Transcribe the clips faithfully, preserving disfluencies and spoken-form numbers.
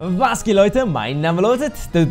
Was geht, Leute? Mein Name lautet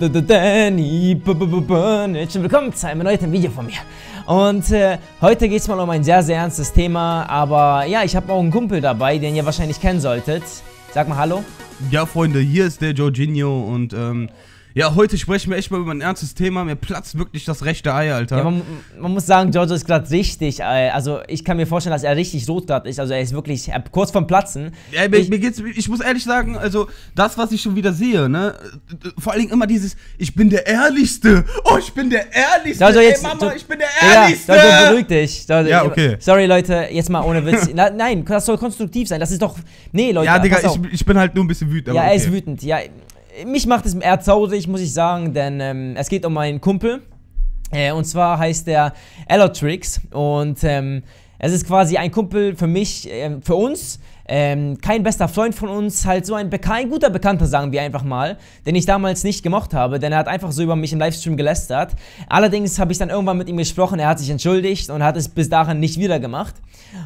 Danny Burnage und willkommen zu einem neuen Video von mir. Und äh, heute geht es mal um ein sehr, sehr ernstes Thema, aber ja, ich habe auch einen Kumpel dabei, den ihr wahrscheinlich kennen solltet. Sag mal Hallo. Ja, Freunde, hier ist der Jorginho und ähm, ja, heute sprechen wir echt mal über ein ernstes Thema. Mir platzt wirklich das rechte Ei, Alter. Ja, man, man muss sagen, Giorgio ist gerade richtig, äh, also ich kann mir vorstellen, dass er richtig rot gerade ist. Also er ist wirklich er, kurz vorm Platzen. Ja, mir, ich, mir geht's, ich muss ehrlich sagen, also das, was ich schon wieder sehe, ne, vor allen Dingen immer dieses, ich bin der Ehrlichste. Oh, ich bin der Ehrlichste. Giorgio, jetzt, Ey, Mama, du, ich bin der Ehrlichste. Ja, Giorgio, beruhig dich. Giorgio, ja, okay. Sorry, Leute, jetzt mal ohne Witz. Na, nein, das soll konstruktiv sein. Das ist doch, nee, Leute. Ja, Digga, ich, ich bin halt nur ein bisschen wütend. Ja, aber er okay. ist wütend, ja. Mich macht es eher traurig, muss ich sagen, denn ähm, es geht um meinen Kumpel. Äh, und zwar heißt der Allotrix. Und ähm, es ist quasi ein Kumpel für mich, äh, für uns. Ähm, kein bester Freund von uns, halt so ein, Beka ein guter Bekannter, sagen wir einfach mal, den ich damals nicht gemocht habe, denn er hat einfach so über mich im Livestream gelästert. Allerdings habe ich dann irgendwann mit ihm gesprochen, er hat sich entschuldigt und hat es bis dahin nicht wieder gemacht.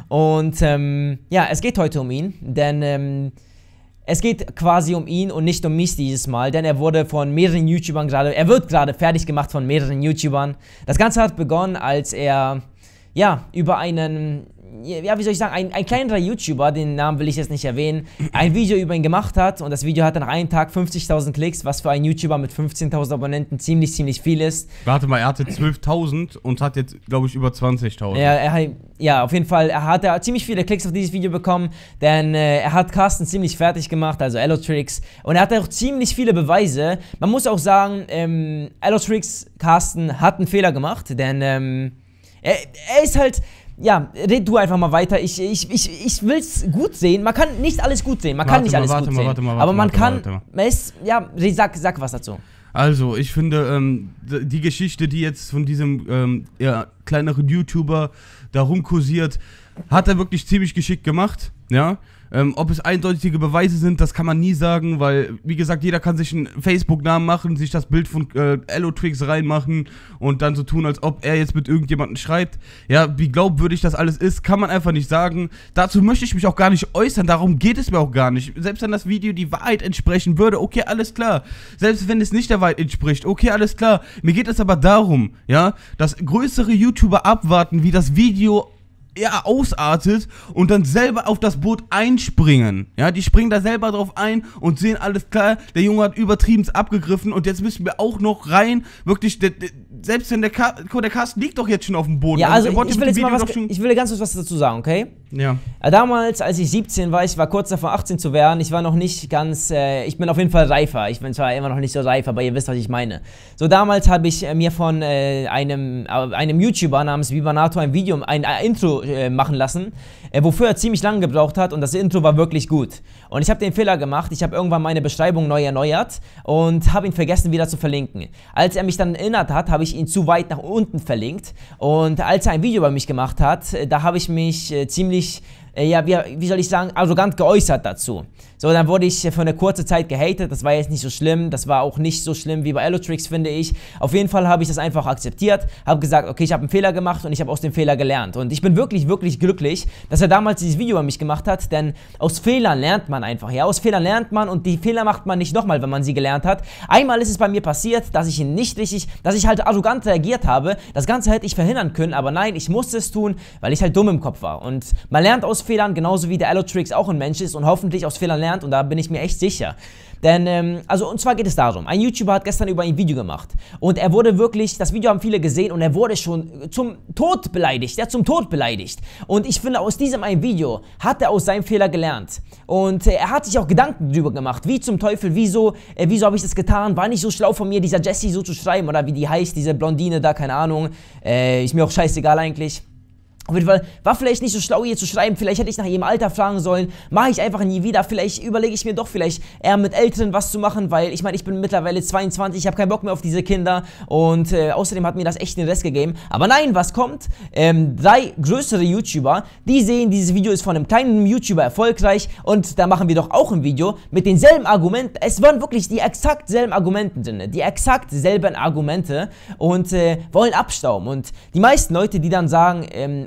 Und ähm, ja, es geht heute um ihn, denn ähm, es geht quasi um ihn und nicht um mich dieses Mal, denn er wurde von mehreren YouTubern gerade, er wird gerade fertig gemacht von mehreren YouTubern. Das Ganze hat begonnen, als er, ja, über einen, ja, wie soll ich sagen, ein, ein kleinerer YouTuber, den Namen will ich jetzt nicht erwähnen, ein Video über ihn gemacht hat und das Video hat nach einem Tag fünfzigtausend Klicks, was für einen YouTuber mit fünfzehntausend Abonnenten ziemlich, ziemlich viel ist. Warte mal, er hatte zwölftausend und hat jetzt, glaube ich, über zwanzigtausend. Ja, er, ja, auf jeden Fall, er hat er ziemlich viele Klicks auf dieses Video bekommen, denn äh, er hat Carsten ziemlich fertig gemacht, also Allotrix, und er hatte auch ziemlich viele Beweise. Man muss auch sagen, ähm, Allotrix, Carsten hat einen Fehler gemacht, denn ähm, er, er ist halt... Ja, red du einfach mal weiter. Ich, ich, ich, ich will es gut sehen. Man kann nicht alles gut sehen. Man kann nicht alles gut sehen. Warte mal, aber man kann. Es, ja, sag, sag was dazu. Also, ich finde, ähm, die Geschichte, die jetzt von diesem ähm, ja, kleineren YouTuber da rumkursiert, hat er wirklich ziemlich geschickt gemacht. Ja. Ähm, ob es eindeutige Beweise sind, das kann man nie sagen, weil, wie gesagt, jeder kann sich einen Facebook-Namen machen, sich das Bild von äh, Allotrix reinmachen und dann so tun, als ob er jetzt mit irgendjemandem schreibt. Ja, wie glaubwürdig das alles ist, kann man einfach nicht sagen. Dazu möchte ich mich auch gar nicht äußern, darum geht es mir auch gar nicht. Selbst wenn das Video die Wahrheit entsprechen würde, okay, alles klar. Selbst wenn es nicht der Wahrheit entspricht, okay, alles klar. Mir geht es aber darum, ja, dass größere YouTuber abwarten, wie das Video ja, ausartet und dann selber auf das Boot einspringen. Ja, die springen da selber drauf ein und sehen, alles klar, der Junge hat übertrieben abgegriffen und jetzt müssen wir auch noch rein, wirklich, der, der, selbst wenn der, Ka der Cast liegt doch jetzt schon auf dem Boden. Ja, also, also ich, will jetzt mal was, ich will ganz kurz was dazu sagen, okay? Ja. Damals, als ich siebzehn war, ich war kurz davor achtzehn zu werden, ich war noch nicht ganz, äh, ich bin auf jeden Fall reifer, ich bin zwar immer noch nicht so reif, aber ihr wisst, was ich meine. So, damals habe ich äh, mir von äh, einem, äh, einem YouTuber namens Vivanato ein Video, ein äh, Intro äh, machen lassen, äh, wofür er ziemlich lange gebraucht hat und das Intro war wirklich gut. Und ich habe den Fehler gemacht, ich habe irgendwann meine Beschreibung neu erneuert und habe ihn vergessen wieder zu verlinken. Als er mich dann erinnert hat, habe ich ihn zu weit nach unten verlinkt und als er ein Video über mich gemacht hat, äh, da habe ich mich äh, ziemlich ja, wie, wie soll ich sagen, arrogant geäußert dazu. So, dann wurde ich für eine kurze Zeit gehatet, das war jetzt nicht so schlimm, das war auch nicht so schlimm wie bei Allotrix, finde ich. Auf jeden Fall habe ich das einfach akzeptiert, habe gesagt, okay, ich habe einen Fehler gemacht und ich habe aus dem Fehler gelernt. Und ich bin wirklich, wirklich glücklich, dass er damals dieses Video über mich gemacht hat, denn aus Fehlern lernt man einfach, ja, aus Fehlern lernt man und die Fehler macht man nicht nochmal, wenn man sie gelernt hat. Einmal ist es bei mir passiert, dass ich ihn nicht richtig, dass ich halt arrogant reagiert habe, das Ganze hätte ich verhindern können, aber nein, ich musste es tun, weil ich halt dumm im Kopf war. Und man lernt aus Fehlern, genauso wie der Allotrix auch ein Mensch ist und hoffentlich aus Fehlern lernt und da bin ich mir echt sicher. Denn, ähm, also und zwar geht es darum, ein YouTuber hat gestern über ein Video gemacht und er wurde wirklich, das Video haben viele gesehen und er wurde schon zum Tod beleidigt, er hat zum Tod beleidigt. Und ich finde, aus diesem ein Video hat er aus seinem Fehler gelernt und äh, er hat sich auch Gedanken darüber gemacht, wie zum Teufel, wieso, äh, wieso habe ich das getan, war nicht so schlau von mir, dieser Jessie so zu schreiben oder wie die heißt, diese Blondine da, keine Ahnung, äh, ist mir auch scheißegal eigentlich. Auf jeden Fall war vielleicht nicht so schlau, hier zu schreiben, vielleicht hätte ich nach ihrem Alter fragen sollen, mache ich einfach nie wieder, vielleicht überlege ich mir doch vielleicht eher mit Älteren was zu machen, weil ich meine, ich bin mittlerweile zweiundzwanzig, ich habe keinen Bock mehr auf diese Kinder und äh, außerdem hat mir das echt den Rest gegeben. Aber nein, was kommt? Ähm, drei größere YouTuber, die sehen, dieses Video ist von einem kleinen YouTuber erfolgreich und da machen wir doch auch ein Video mit denselben Argumenten, es waren wirklich die exakt selben Argumenten drin, die exakt selben Argumente und äh, wollen abstauben und die meisten Leute, die dann sagen, ähm,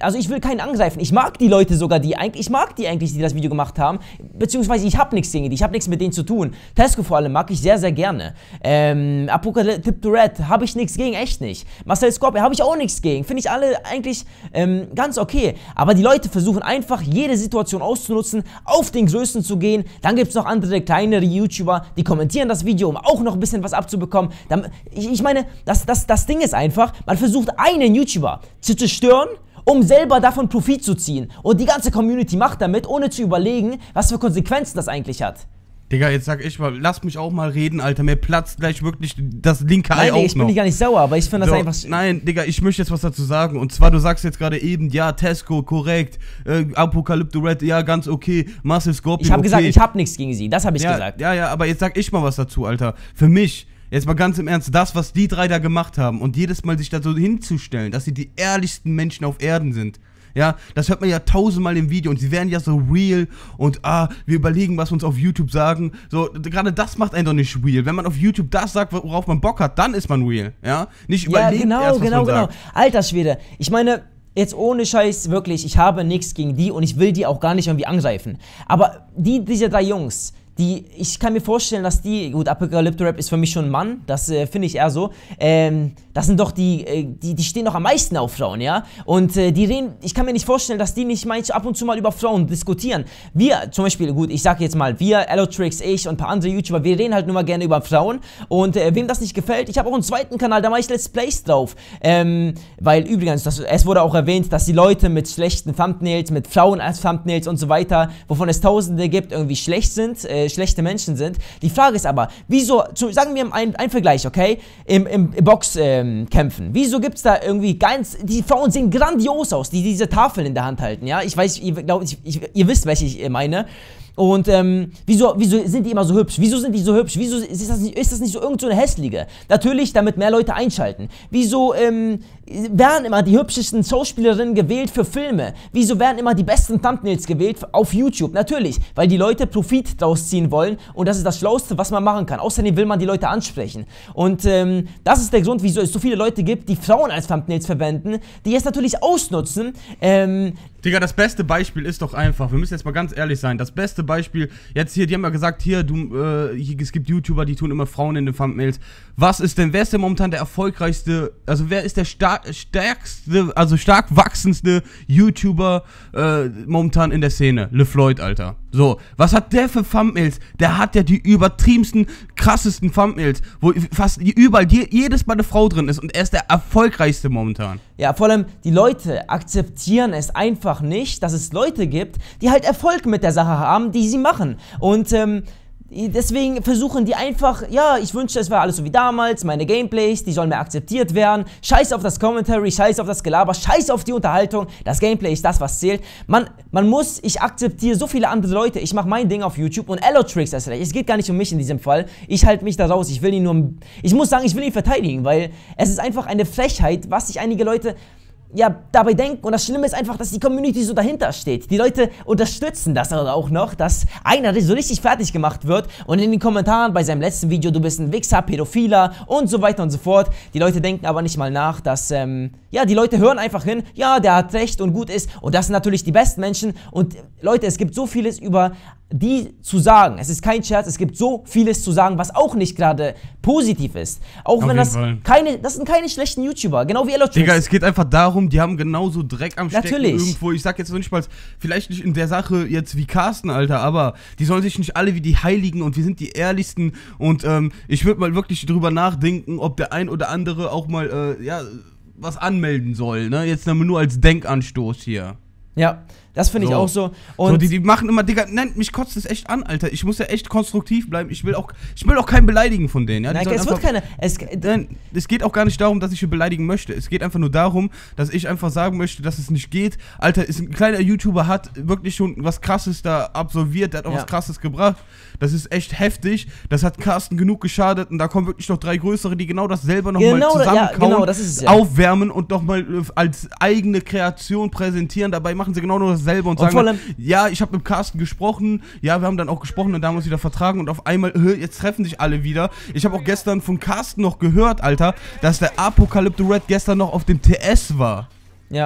also ich will keinen angreifen. Ich mag die Leute sogar, die eigentlich, ich mag die eigentlich, die das Video gemacht haben, beziehungsweise ich habe nichts gegen die, ich habe nichts mit denen zu tun. Tesco vor allem mag ich sehr, sehr gerne. Ähm, Apocalyptic Red habe ich nichts gegen, echt nicht. Marcel Scorpio habe ich auch nichts gegen, finde ich alle eigentlich ähm, ganz okay. Aber die Leute versuchen einfach, jede Situation auszunutzen, auf den Größten zu gehen. Dann gibt es noch andere, kleinere YouTuber, die kommentieren das Video, um auch noch ein bisschen was abzubekommen. Dann, ich, ich meine, das, das, das Ding ist einfach, man versucht einen YouTuber zu zerstören, um selber davon Profit zu ziehen. Und die ganze Community macht damit, ohne zu überlegen, was für Konsequenzen das eigentlich hat. Digga, jetzt sag ich mal, lass mich auch mal reden, Alter. Mir platzt gleich wirklich das linke Ei Nein, auf Digga, ich bin noch. nicht gar nicht sauer, aber ich finde das So, einfach... Nein, Digga, ich möchte jetzt was dazu sagen. Und zwar, du sagst jetzt gerade eben, ja, Tesco, korrekt, äh, Apocalyptic Red, ja, ganz okay, Marcel Scorpion, Ich habe okay. gesagt, ich habe nichts gegen sie, das habe ich ja, gesagt. Ja, ja, aber jetzt sag ich mal was dazu, Alter. Für mich, jetzt mal ganz im Ernst, das, was die drei da gemacht haben und jedes Mal sich da so hinzustellen, dass sie die ehrlichsten Menschen auf Erden sind, ja, das hört man ja tausendmal im Video und sie werden ja so real und ah, wir überlegen, was wir uns auf YouTube sagen. So, gerade das macht einen doch nicht real. Wenn man auf YouTube das sagt, worauf man Bock hat, dann ist man real, ja? Nicht überlegen, ja, genau, erst, was genau, man genau. sagt. Alter Schwede, ich meine, jetzt ohne Scheiß, wirklich, ich habe nichts gegen die und ich will die auch gar nicht irgendwie angreifen. Aber die, diese drei Jungs, die, ich kann mir vorstellen, dass die, gut, Apocalyptic Rap ist für mich schon ein Mann, das äh, finde ich eher so, ähm, das sind doch die, äh, die, die stehen doch am meisten auf Frauen, ja, und äh, die reden, ich kann mir nicht vorstellen, dass die nicht manchmal ab und zu mal über Frauen diskutieren. Wir, zum Beispiel, gut, ich sag jetzt mal, wir, Allotrix, ich und ein paar andere YouTuber, wir reden halt nur mal gerne über Frauen und äh, wem das nicht gefällt, ich habe auch einen zweiten Kanal, da mache ich Let's Plays drauf, ähm, weil übrigens, das, es wurde auch erwähnt, dass die Leute mit schlechten Thumbnails, mit Frauen als Thumbnails und so weiter, wovon es Tausende gibt, irgendwie schlecht sind, äh, schlechte Menschen sind. Die Frage ist aber, wieso, zu, sagen wir ein, ein Vergleich, okay, im, im, im Boxkämpfen, ähm, wieso gibt es da irgendwie ganz, die Frauen sehen grandios aus, die diese Tafeln in der Hand halten, ja, ich weiß, ihr, glaub, ich, ich, ihr wisst, welche ich meine. Und ähm, wieso, wieso sind die immer so hübsch? Wieso sind die so hübsch? Wieso ist das nicht, ist das nicht so irgend so eine hässliche? Natürlich, damit mehr Leute einschalten. Wieso ähm, werden immer die hübschesten Schauspielerinnen gewählt für Filme? Wieso werden immer die besten Thumbnails gewählt auf YouTube? Natürlich, weil die Leute Profit daraus ziehen wollen und das ist das Schlauste, was man machen kann. Außerdem will man die Leute ansprechen. Und ähm, das ist der Grund, wieso es so viele Leute gibt, die Frauen als Thumbnails verwenden, die es natürlich ausnutzen. Ähm, Digga, das beste Beispiel ist doch einfach, wir müssen jetzt mal ganz ehrlich sein, das beste Beispiel, jetzt hier, die haben ja gesagt, hier, du, äh, hier, es gibt YouTuber, die tun immer Frauen in den Thumbnails. Was ist denn, wer ist denn momentan der erfolgreichste, also wer ist der star stärkste, also stark wachsendste YouTuber äh, momentan in der Szene? LeFloid, Alter. So, was hat der für Thumbnails? Der hat ja die übertriebensten, krassesten Thumbnails, wo fast überall je, jedes Mal eine Frau drin ist und er ist der erfolgreichste momentan. Ja, vor allem, die Leute akzeptieren es einfach nicht, dass es Leute gibt, die halt Erfolg mit der Sache haben, die sie machen. Und ähm, deswegen versuchen die einfach, ja, ich wünschte, es wäre alles so wie damals, meine Gameplays, die sollen mehr akzeptiert werden, scheiß auf das Commentary, scheiß auf das Gelaber, scheiß auf die Unterhaltung, das Gameplay ist das, was zählt. Man, man muss, ich akzeptiere so viele andere Leute, ich mache mein Ding auf YouTube und Allotrix erst recht, es geht gar nicht um mich in diesem Fall, ich halte mich da raus, ich will ihn nur, ich muss sagen, ich will ihn verteidigen, weil es ist einfach eine Frechheit, was sich einige Leute ja, dabei denken, und das Schlimme ist einfach, dass die Community so dahinter steht. Die Leute unterstützen das auch noch, dass einer so richtig fertig gemacht wird und in den Kommentaren bei seinem letzten Video, du bist ein Wichser, Pädophiler und so weiter und so fort. Die Leute denken aber nicht mal nach, dass, ähm, ja, die Leute hören einfach hin, ja, der hat recht und gut ist und das sind natürlich die besten Menschen und Leute, es gibt so vieles über die zu sagen. Es ist kein Scherz, es gibt so vieles zu sagen, was auch nicht gerade positiv ist. Auch Auf wenn das Fall. keine, das sind keine schlechten YouTuber, genau wie Allotrix. Digga, es geht einfach darum, die haben genauso Dreck am Stecken Natürlich. irgendwo. Ich sag jetzt noch nicht mal, vielleicht nicht in der Sache jetzt wie Carsten, Alter, aber die sollen sich nicht alle wie die Heiligen und wir sind die Ehrlichsten und ähm, ich würde mal wirklich drüber nachdenken, ob der ein oder andere auch mal, äh, ja, was anmelden soll, ne? Jetzt nur als Denkanstoß hier. Ja, das finde ich So. auch so. Und so, die, die machen immer, Digga, nennt mich kotzt das echt an, Alter. Ich muss ja echt konstruktiv bleiben. Ich will auch, ich will auch keinen beleidigen von denen. Ja? Die nein, sollen es wird einfach- keine. Es, Nein, es geht auch gar nicht darum, dass ich ihn beleidigen möchte. Es geht einfach nur darum, dass ich einfach sagen möchte, dass es nicht geht. Alter, ist ein kleiner YouTuber, hat wirklich schon was Krasses da absolviert, der hat auch Ja. was Krasses gebracht. Das ist echt heftig. Das hat Carsten genug geschadet und da kommen wirklich noch drei größere, die genau das selber nochmal Genau, ja, zusammenkauen, genau, das ist es ja. aufwärmen und nochmal als eigene Kreation präsentieren. Dabei machen sie genau nur dasselbe und, Und vor sagen, allem- ja, ich habe mit Carsten gesprochen, ja, wir haben dann auch gesprochen und da haben wir uns wieder vertragen und auf einmal, äh, jetzt treffen sich alle wieder. Ich habe auch gestern von Carsten noch gehört, Alter, dass der Apocalyptic Red gestern noch auf dem T S war. ja.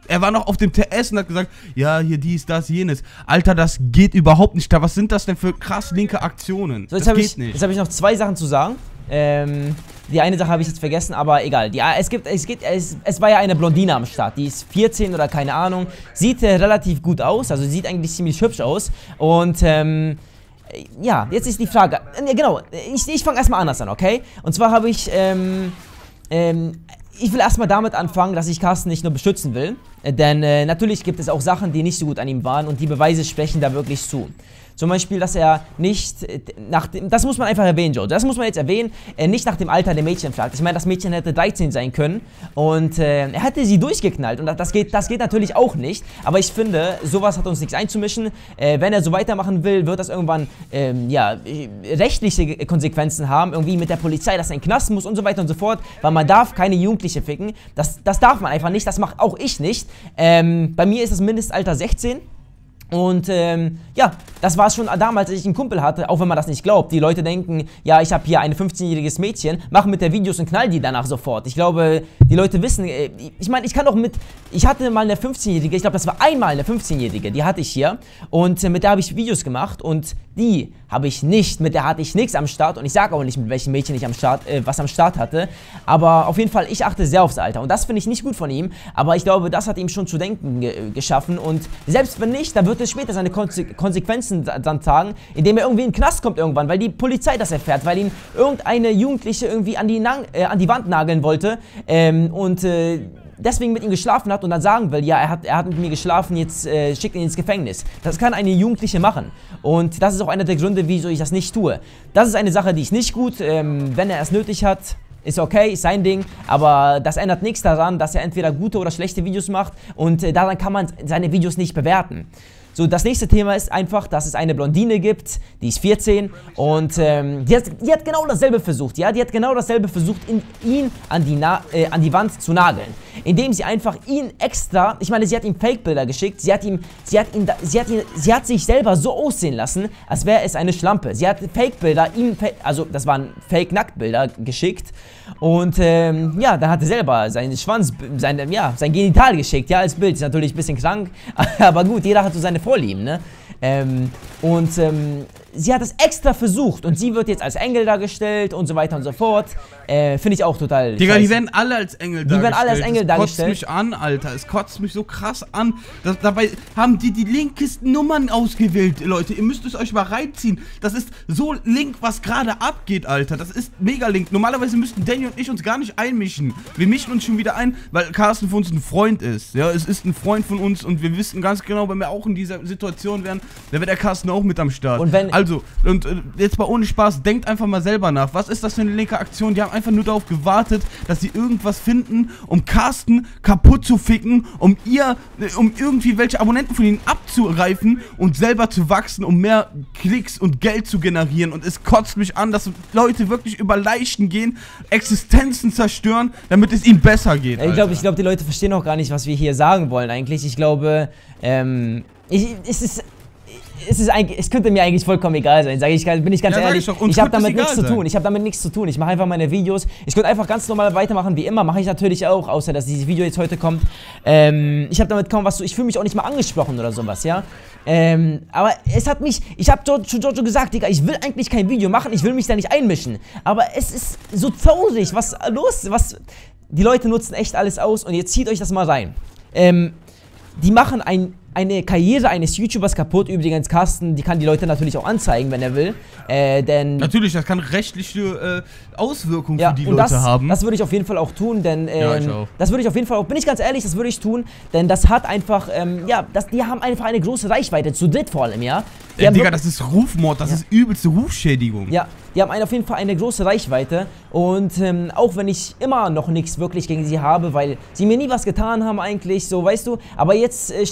er war noch auf dem T S und hat gesagt, ja, hier dies, das, jenes. Alter, das geht überhaupt nicht. Was sind das denn für krass linke Aktionen? So, jetzt das habe geht ich, nicht. Jetzt habe ich noch zwei Sachen zu sagen. Ähm, die eine Sache habe ich jetzt vergessen, aber egal. Die, es, gibt, es, gibt, es, es war ja eine Blondine am Start, die ist vierzehn oder keine Ahnung. Sieht äh, relativ gut aus, also sieht eigentlich ziemlich hübsch aus. Und ähm, ja, jetzt ist die Frage, äh, genau, ich, ich fange erstmal anders an, okay? Und zwar habe ich, ähm, ähm, ich will erstmal damit anfangen, dass ich Carsten nicht nur beschützen will. Äh, denn äh, natürlich gibt es auch Sachen, die nicht so gut an ihm waren und die Beweise sprechen da wirklich zu. Zum Beispiel, dass er nicht nach dem, das muss man einfach erwähnen, Joe, das muss man jetzt erwähnen, äh, nicht nach dem Alter der Mädchen fragt. Ich meine, das Mädchen hätte dreizehn sein können und äh, er hätte sie durchgeknallt und das geht, das geht natürlich auch nicht. Aber ich finde, sowas hat uns nichts einzumischen. Äh, wenn er so weitermachen will, wird das irgendwann ähm, ja, rechtliche Konsequenzen haben, irgendwie mit der Polizei, dass er in den Knast muss und so weiter und so fort, weil man darf keine Jugendliche ficken. Das, das darf man einfach nicht, das macht auch ich nicht. Ähm, bei mir ist das Mindestalter sechzehn. Und ähm, ja, das war es schon damals, als ich einen Kumpel hatte, auch wenn man das nicht glaubt. Die Leute denken, ja, ich habe hier ein fünfzehnjähriges Mädchen, mache mit der Videos und knall die danach sofort. Ich glaube, die Leute wissen, äh, ich meine, ich kann auch mit, ich hatte mal eine fünfzehnjährige, ich glaube, das war einmal eine fünfzehnjährige, die hatte ich hier. Und äh, mit der habe ich Videos gemacht und die habe ich nicht, mit der hatte ich nichts am Start. Und ich sage auch nicht, mit welchem Mädchen ich am Start, äh, was am Start hatte. Aber auf jeden Fall, ich achte sehr aufs Alter. Und das finde ich nicht gut von ihm. Aber ich glaube, das hat ihm schon zu denken ge geschaffen. Und selbst wenn nicht, dann wird es später seine Konse Konsequenzen dann tragen, indem er irgendwie in den Knast kommt irgendwann, weil die Polizei das erfährt, weil ihn irgendeine Jugendliche irgendwie an die, äh, an die Wand nageln wollte ähm, und äh, deswegen mit ihm geschlafen hat und dann sagen will, ja, er hat, er hat mit mir geschlafen, jetzt äh, schickt ihn ins Gefängnis. Das kann eine Jugendliche machen. Und das ist auch einer der Gründe, wieso ich das nicht tue. Das ist eine Sache, die ich nicht gut, ähm, wenn er es nötig hat, ist okay, ist sein Ding, aber das ändert nichts daran, dass er entweder gute oder schlechte Videos macht und äh, daran kann man seine Videos nicht bewerten. So, das nächste Thema ist einfach, dass es eine Blondine gibt, die ist vierzehn und ähm, die, hat, die hat genau dasselbe versucht, ja, die hat genau dasselbe versucht, in, ihn an die, Na äh, an die Wand zu nageln, indem sie einfach ihn extra, ich meine, sie hat ihm Fake-Bilder geschickt, sie hat ihm, sie hat ihn, sie hat ihn, sie hat sich selber so aussehen lassen, als wäre es eine Schlampe. Sie hat Fake-Bilder, ihm, also das waren Fake-Nacktbilder geschickt und ähm, ja, dann hat er selber seinen Schwanz, sein, ja, sein Genital geschickt, ja, als Bild, ist natürlich ein bisschen krank, aber gut, jeder hat so seine Vorlieben, ne? Ähm, und ähm, sie hat es extra versucht und sie wird jetzt als Engel dargestellt und so weiter und so fort. Äh, Finde ich auch total Digga, scheiße. die werden alle als Engel die dargestellt. Die werden alle als Engel das dargestellt. Es kotzt mich an, Alter. Es kotzt mich so krass an. Das, dabei haben die die linkesten Nummern ausgewählt, Leute. Ihr müsst es euch mal reinziehen. Das ist so link, was gerade abgeht, Alter. Das ist mega link. Normalerweise müssten Danny und ich uns gar nicht einmischen. Wir mischen uns schon wieder ein, weil Carsten für uns ein Freund ist. Ja, es ist ein Freund von uns und wir wissen ganz genau, wenn wir auch in dieser Situation wären, dann wäre der Carsten auch mit am Start. Und wenn also, und äh, jetzt mal ohne Spaß, denkt einfach mal selber nach. Was ist das für eine linke Aktion? Die haben einfach nur darauf gewartet, dass sie irgendwas finden, um Carsten kaputt zu ficken, um ihr, äh, um irgendwie welche Abonnenten von ihnen abzureifen und selber zu wachsen, um mehr Klicks und Geld zu generieren. Und es kotzt mich an, dass Leute wirklich über Leichen gehen, Existenzen zerstören, damit es ihnen besser geht. Ich glaube, ich glaube, die Leute verstehen auch gar nicht, was wir hier sagen wollen eigentlich. Ich glaube, ähm, ich, es ist... Es, ist eigentlich, es könnte mir eigentlich vollkommen egal sein, sage ich, bin ich ganz ja, ehrlich. Ich, ich habe damit nichts zu tun. Ich habe damit nichts zu tun. Ich mache einfach meine Videos. Ich könnte einfach ganz normal weitermachen wie immer. Mache ich natürlich auch, außer dass dieses Video jetzt heute kommt. Ähm, ich habe damit kaum was zu. Ich fühle mich auch nicht mal angesprochen oder sowas, ja. Ähm, aber es hat mich. Ich habe zu Giorgio gesagt, Digga, ich will eigentlich kein Video machen. Ich will mich da nicht einmischen. Aber es ist so traurig, was los, was. Die Leute nutzen echt alles aus und jetzt zieht euch das mal rein. Ähm, die machen ein. Eine Karriere eines YouTubers kaputt. Übrigens, Carsten, die kann die Leute natürlich auch anzeigen, wenn er will. Äh, denn natürlich, das kann rechtliche äh, Auswirkungen ja, für die und Leute das, haben. Das würde ich auf jeden Fall auch tun, denn ähm, ja, ich auch. das würde ich auf jeden Fall auch, bin ich ganz ehrlich, das würde ich tun, denn das hat einfach, ähm, ja, das, die haben einfach eine große Reichweite, zu dritt vor allem, ja. Die äh, Digga, das ist Rufmord, das ja. ist übelste Rufschädigung. Ja, die haben auf jeden Fall eine große Reichweite und ähm, auch wenn ich immer noch nichts wirklich gegen sie habe, weil sie mir nie was getan haben eigentlich, so, weißt du, aber jetzt äh, stell dir mal vor,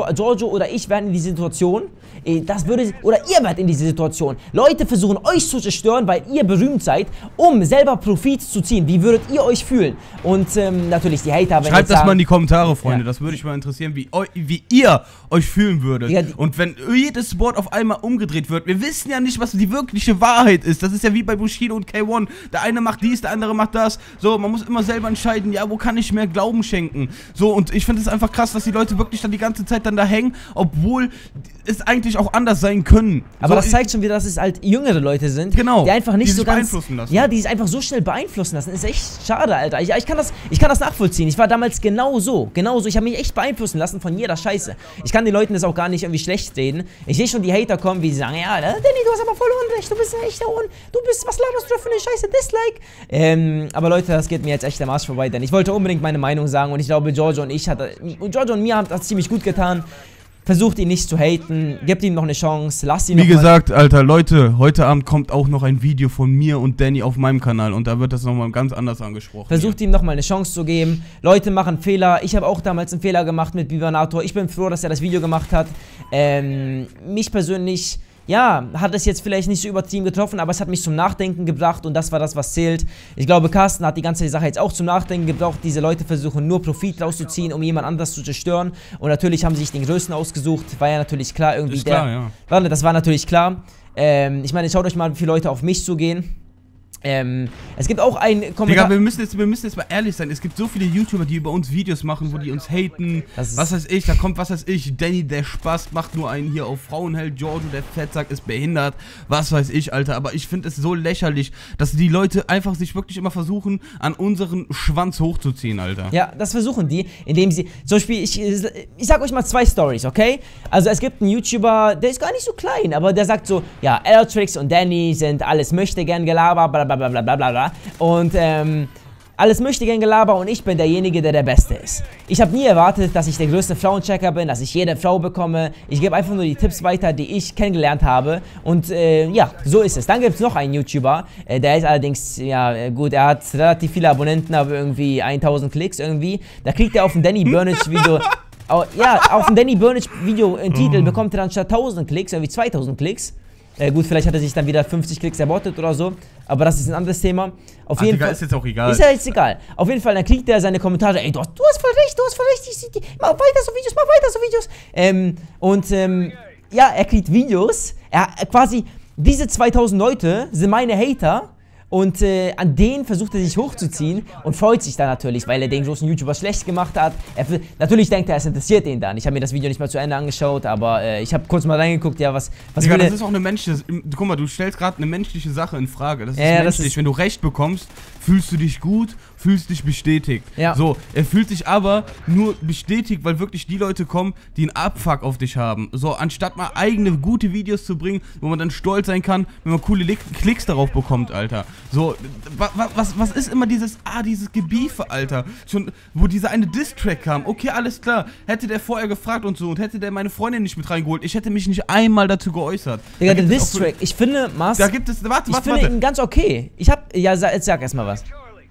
Jo Giorgio oder ich wären in die Situation, das würde, oder ihr werdet in diese Situation. Leute versuchen euch zu zerstören, weil ihr berühmt seid, um selber Profit zu ziehen. Wie würdet ihr euch fühlen? Und ähm, natürlich die Hater, wenn Schreibt das sagen, mal in die Kommentare, Freunde. Ja. Das würde mich mal interessieren, wie, eu, wie ihr euch fühlen würdet. Ja, und wenn jedes Wort auf einmal umgedreht wird, wir wissen ja nicht, was die wirkliche Wahrheit ist. Das ist ja wie bei Bushido und K eins. Der eine macht dies, der andere macht das. So, man muss immer selber entscheiden, ja, wo kann ich mehr Glauben schenken? So, und ich finde es einfach krass, dass die Leute wirklich dann die ganze Zeit dann da hängen, obwohl es eigentlich auch anders sein können. Aber so, das zeigt schon wieder, dass es halt jüngere Leute sind, genau, die einfach nicht die so sich ganz beeinflussen lassen. Ja, die sich einfach so schnell beeinflussen lassen. Ist echt schade, Alter. Ich, ich, kann das, ich kann das nachvollziehen. Ich war damals genau so. Genau so. Ich habe mich echt beeinflussen lassen von jeder Scheiße. Ich kann den Leuten das auch gar nicht irgendwie schlecht reden. Ich sehe schon die Hater kommen, wie sie sagen, ja, Danny, du hast aber voll Unrecht, du bist ein echter Un... Du bist, was laberst du für eine Scheiße, Dislike? Ähm, aber Leute, das geht mir jetzt echt der Marsch vorbei, denn ich wollte unbedingt meine Meinung sagen und ich glaube, Giorgio und ich hat, und Giorgio und mir haben das ziemlich gut getan. Versucht ihn nicht zu haten, gebt ihm noch eine Chance, lasst ihn noch Wie gesagt, Alter, Leute, heute Abend kommt auch noch ein Video von mir und Danny auf meinem Kanal und da wird das nochmal ganz anders angesprochen. Versucht ihm nochmal eine Chance zu geben. Leute machen Fehler. Ich habe auch damals einen Fehler gemacht mit Bibanator. Ich bin froh, dass er das Video gemacht hat. Ähm, mich persönlich, ja, hat es jetzt vielleicht nicht so übertrieben getroffen, aber es hat mich zum Nachdenken gebracht und das war das, was zählt. Ich glaube, Carsten hat die ganze Sache jetzt auch zum Nachdenken gebraucht. Diese Leute versuchen nur Profit rauszuziehen, um jemand anders zu zerstören. Und natürlich haben sie sich den Größten ausgesucht. War ja natürlich klar irgendwie. Ist klar, der, ja. Warte, das war natürlich klar. Ähm, ich meine, schaut euch mal, wie viele Leute auf mich zugehen. Ähm, es gibt auch einen Kommentar... Digga, wir müssen, jetzt, wir müssen jetzt mal ehrlich sein, es gibt so viele YouTuber, die über uns Videos machen, wo die uns haten, was weiß ich, da kommt, was weiß ich, Danny, der Spaß, macht nur einen hier auf Frauenheld, Giorgio, der Fettsack, ist behindert, was weiß ich, Alter, aber ich finde es so lächerlich, dass die Leute einfach sich wirklich immer versuchen, an unseren Schwanz hochzuziehen, Alter. Ja, das versuchen die, indem sie, zum Beispiel, ich, ich sag euch mal zwei Stories, okay? Also es gibt einen YouTuber, der ist gar nicht so klein, aber der sagt so, ja, Aletrix und Danny sind alles möchte gern Gelaber, bla bla bla bla bla bla. Und ähm, alles möchte gern Gelaber und ich bin derjenige, der der Beste ist. Ich habe nie erwartet, dass ich der größte Frauenchecker bin, dass ich jede Frau bekomme. Ich gebe einfach nur die Tipps weiter, die ich kennengelernt habe. Und äh, ja, so ist es. Dann gibt es noch einen YouTuber, äh, der ist allerdings, ja gut, er hat relativ viele Abonnenten, aber irgendwie tausend Klicks irgendwie. Da kriegt er auf dem Danny Burnage Video... Oh, ja, auf dem Danny Burnage Video im Titel oh. bekommt er dann statt tausend Klicks, irgendwie zweitausend Klicks. Äh, gut, vielleicht hat er sich dann wieder fünfzig Klicks erbottet oder so, aber das ist ein anderes Thema. Auf Ach, jeden Digga, Fall ist jetzt auch egal. Ist ja jetzt egal. Auf jeden Fall, dann kriegt er seine Kommentare, ey, du hast, du hast voll recht, du hast voll recht, ich, ich, mach weiter so Videos, mach weiter so Videos. Ähm, und ähm, ja, er kriegt Videos, er quasi, diese zweitausend Leute sind meine Hater. Und äh, an denen versucht er sich hochzuziehen und freut sich dann natürlich, weil er den großen YouTuber schlecht gemacht hat. Er, natürlich denkt er, es interessiert ihn dann. Ich habe mir das Video nicht mal zu Ende angeschaut, aber äh, ich habe kurz mal reingeguckt, ja, was... was Digga, das ist auch eine menschliche... Guck mal, du stellst gerade eine menschliche Sache in Frage. Das ist ja, menschlich. das ist, wenn du Recht bekommst, fühlst du dich gut, fühlst dich bestätigt. Ja. So, er fühlt sich aber nur bestätigt, weil wirklich die Leute kommen, die einen Abfuck auf dich haben. So, anstatt mal eigene gute Videos zu bringen, wo man dann stolz sein kann, wenn man coole Klicks darauf bekommt, Alter. So, was, was, was ist immer dieses, ah, dieses Gebiefe, Alter? Schon, wo dieser eine Diss-Track kam, okay, alles klar, hätte der vorher gefragt und so und hätte der meine Freundin nicht mit reingeholt, ich hätte mich nicht einmal dazu geäußert. Digga, der Diss-Track, ich finde, Mars, da gibt es, warte, ich warte, finde warte. ihn ganz okay. Ich hab, ja, jetzt sag erstmal was.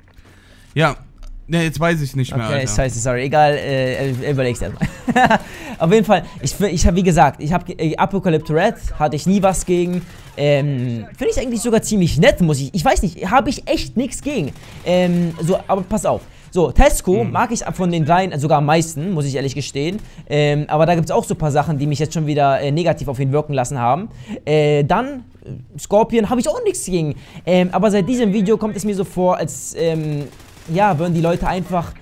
Ja, ne, jetzt weiß ich nicht mehr, Okay, Alter. scheiße, sorry, egal, äh, überleg's erstmal. Auf jeden Fall, ich, ich habe, wie gesagt, ich habe äh, Apocalypse Red, hatte ich nie was gegen. Ähm, finde ich eigentlich sogar ziemlich nett, muss ich, ich weiß nicht, habe ich echt nichts gegen. Ähm, so, aber pass auf. So, Tesco mhm. mag ich von den dreien sogar am meisten, muss ich ehrlich gestehen. Ähm, aber da gibt es auch so ein paar Sachen, die mich jetzt schon wieder äh, negativ auf ihn wirken lassen haben. Äh, dann, Scorpion, habe ich auch nichts gegen. Ähm, aber seit diesem Video kommt es mir so vor, als, ähm, ja, würden die Leute einfach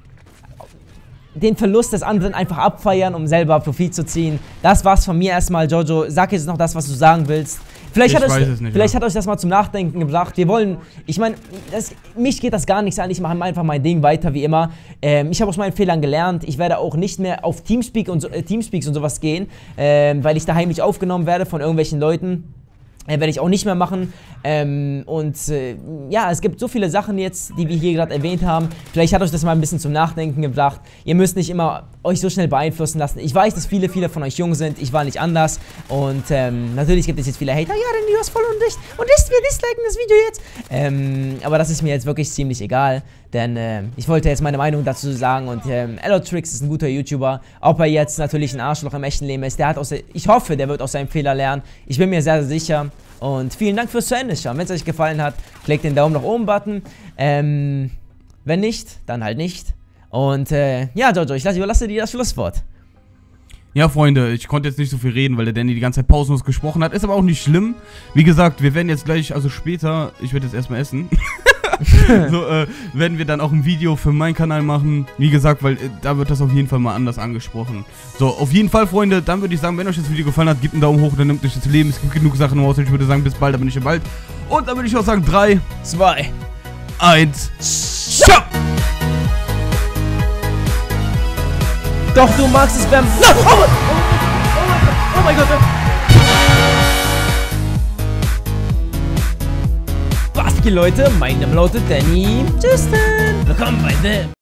den Verlust des anderen einfach abfeiern, um selber Profit zu ziehen. Das war's von mir erstmal, Giorgio. Sag jetzt noch das, was du sagen willst. Vielleicht, hat, euch, nicht, vielleicht ja. hat euch das mal zum Nachdenken gebracht. Wir wollen, ich meine, mich geht das gar nichts an. Ich mache einfach mein Ding weiter wie immer. Ähm, ich habe aus meinen Fehlern gelernt. Ich werde auch nicht mehr auf Teamspeak und, so, äh, Teamspeaks und sowas gehen, ähm, weil ich da heimlich aufgenommen werde von irgendwelchen Leuten. Äh, werde ich auch nicht mehr machen. Ähm, und äh, ja, es gibt so viele Sachen jetzt, die wir hier gerade erwähnt haben. Vielleicht hat euch das mal ein bisschen zum Nachdenken gebracht. Ihr müsst nicht immer euch so schnell beeinflussen lassen. Ich weiß, dass viele, viele von euch jung sind. Ich war nicht anders. Und ähm, natürlich gibt es jetzt viele Hater. Ja, denn du hast voll Unrecht. Und ist, wir disliken das Video jetzt. Ähm, aber das ist mir jetzt wirklich ziemlich egal. Denn äh, ich wollte jetzt meine Meinung dazu sagen. Und ähm, Allotrix ist ein guter YouTuber. Ob er jetzt natürlich ein Arschloch im echten Leben ist. Der hat aus, ich hoffe, der wird aus seinem Fehler lernen. Ich bin mir sehr, sehr sicher. Und vielen Dank fürs zu Ende schauen. Wenn es euch gefallen hat, klickt den Daumen nach oben Button. Ähm, wenn nicht, dann halt nicht. Und äh, ja, Jojo, ich überlasse dir das Schlusswort. Ja, Freunde, ich konnte jetzt nicht so viel reden, weil der Danny die ganze Zeit pausenlos gesprochen hat. Ist aber auch nicht schlimm. Wie gesagt, wir werden jetzt gleich, also später, ich werde jetzt erstmal essen. so, äh, werden wir dann auch ein Video für meinen Kanal machen. Wie gesagt, weil äh, da wird das auf jeden Fall mal anders angesprochen. So, auf jeden Fall, Freunde, dann würde ich sagen, wenn euch das Video gefallen hat, gebt einen Daumen hoch, dann nimmt euch das Leben. Es gibt genug Sachen im Haus. Ich würde sagen, bis bald, aber nicht bald. Und dann würde ich auch sagen, drei, zwei, eins, ciao! Doch, du magst es, Bam. No! Oh, oh, oh, oh mein Gott! Was geht, Leute? Mein Name lautet Danny. Tschüss, dann. Willkommen bei The